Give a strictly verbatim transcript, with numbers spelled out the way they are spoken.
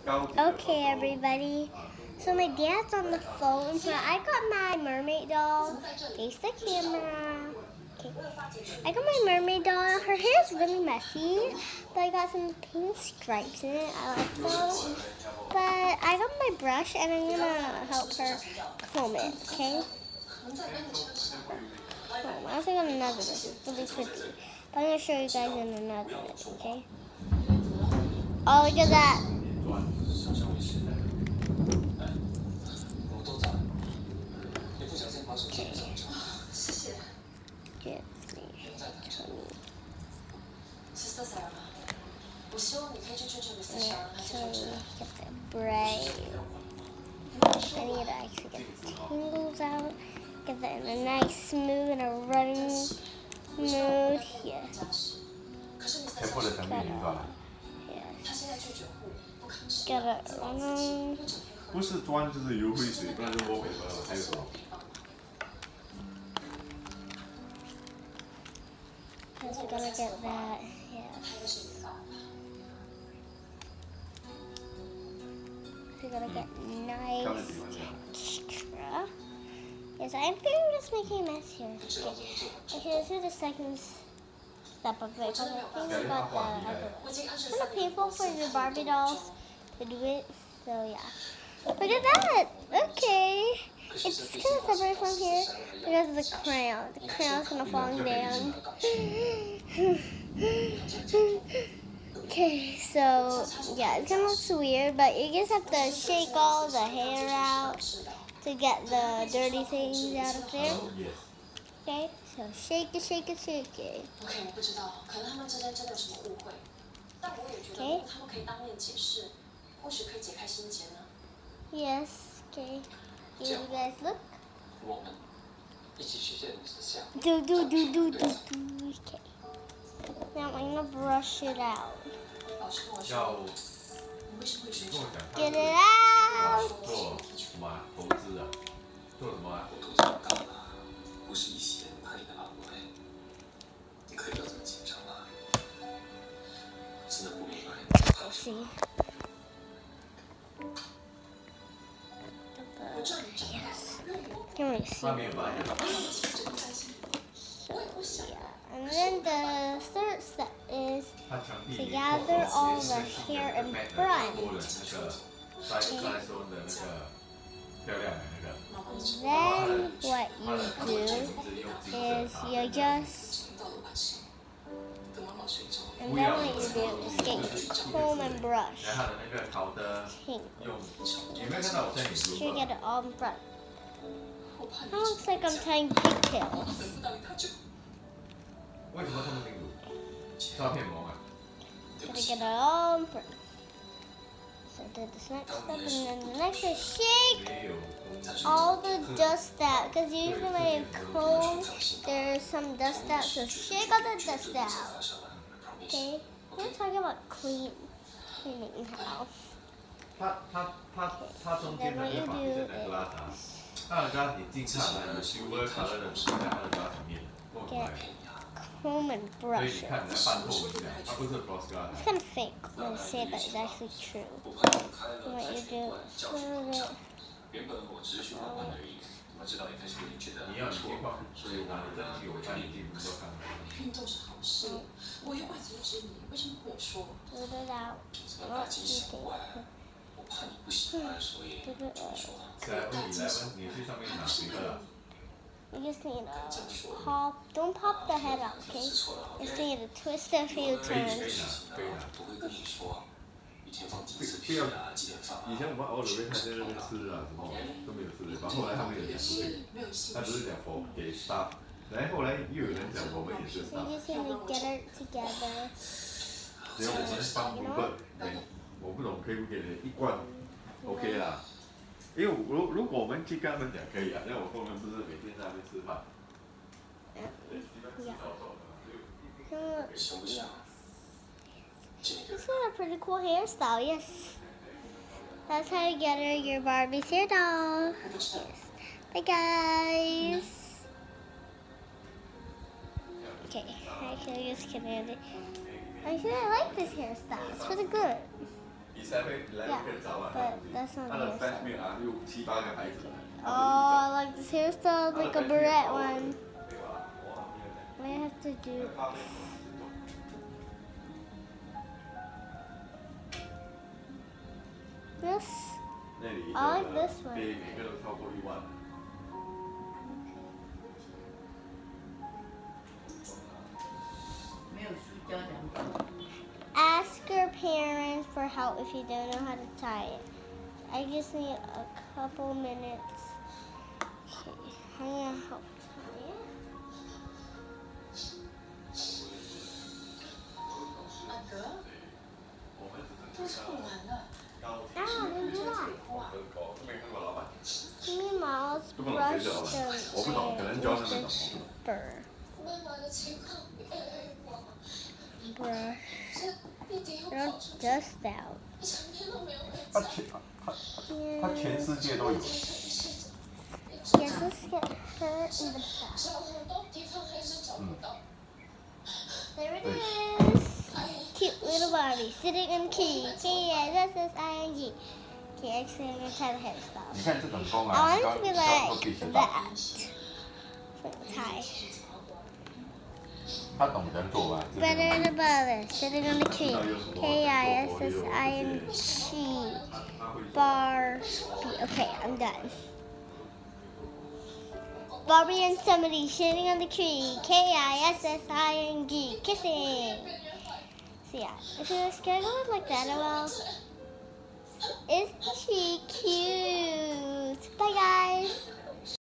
Okay, everybody. So my dad's on the phone, so I got my mermaid doll. Face the camera. Okay. I got my mermaid doll. Her hair is really messy, but I got some pink stripes in it. I like those. But I got my brush, and I'm gonna help her comb it. Okay. Oh, I also got another brush. It's really pretty. But I'm gonna show you guys in another minute. Okay. Oh, look at that. Get the braid. I need to actually get the tangles out. Get that in a nice, smooth, and a running smooth here. Get it running. 不是砖就是油灰水，不然就摸尾巴，还有什么？ Yes, we gotta get that. Yes. We gotta get nice texture. Yes, I think I'm just making a mess here. Okay, okay, let's do the second step of it. Because I think about the other one. It's kind of painful for the Barbie dolls to do it. So yeah. Look at that! Okay. It's kind of separate from here because of the crown. The crown's gonna fall down. Okay, so yeah, it kind of looks weird, but you just have to shake all the hair out to get the dirty things out of there. Okay, so shake it, shake it, shake it. Okay. Yes, okay. Here you guys look. Do, do, do, do, do, do. Okay. Now I'm gonna brush it out. Get it out. Let's see. Yes. Can we see? So yeah. And then the third step is to gather all the hair in front. Okay. Then what you do is you just and then what you do is get your comb and brush. Tangles. Should get it all in front. It looks like I'm tying pigtails. Gotta get it all in front. So I did this next step, and then the next is shake all the dust out. Because usually when you comb, there's some dust out. So shake all the dust out. Okay, we're talking about clean, cleaning house. Okay. Then what you do is get comb and brush it. It's kind of fake when I say it, but it's actually true. And what you do is swirl it. Put it out. Oh, you just need to pop, don't pop the head out, okay? You just need to twist it a few times. 以前我们偶尔会看在那边吃啊，什么都没有吃的，然后后来他们有讲不可以，他只是讲否给 staff， 然后后来又有人讲我们也是 staff。 You just need to get it together. 只要我们放五份，我不懂可不可以一罐 ，OK 啦。因为如如果我们去跟他们讲可以啊，因为我跟我们不是每天在那边吃饭。 Yeah. It's got a pretty cool hairstyle, yes. That's how you get her your Barbie's hair doll. Yes. Bye guys. Okay, actually just kidding. Actually I like this hairstyle. It's really good. Yeah, but that's not the hairstyle. Oh, Oh, like this hairstyle, like a barrette one. I have to do. This. I like this one. Ask your parents for help if you don't know how to tie it. I just need a couple minutes. Okay, I'm gonna help tie it. Ah, don't do that. Meanwhile, brush the fur. Brush. Don't dust out. 它全它它全世界都有。 Yes, let's get her in the back. There it is. Cute little Barbie sitting in key. K S S I N G. Okay, actually, I'm gonna tie the hairstyle. 你看这种功啊， I want it to be like that. Tie. 他懂得做吧？ Better than Barbie sitting on the key. K I S S I N G. Barbie. Okay, I'm done. Barbie and somebody sitting on the tree. K I S S I N G. Kissing. So yeah, if you're scared of it like that, well, isn't she cute? Bye guys.